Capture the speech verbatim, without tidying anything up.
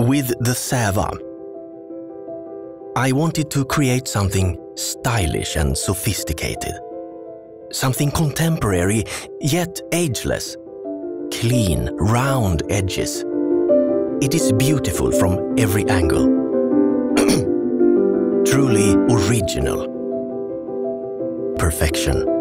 With the Säva, I wanted to create something stylish and sophisticated. Something contemporary, yet ageless. Clean, round edges. It is beautiful from every angle. Truly original. Perfection.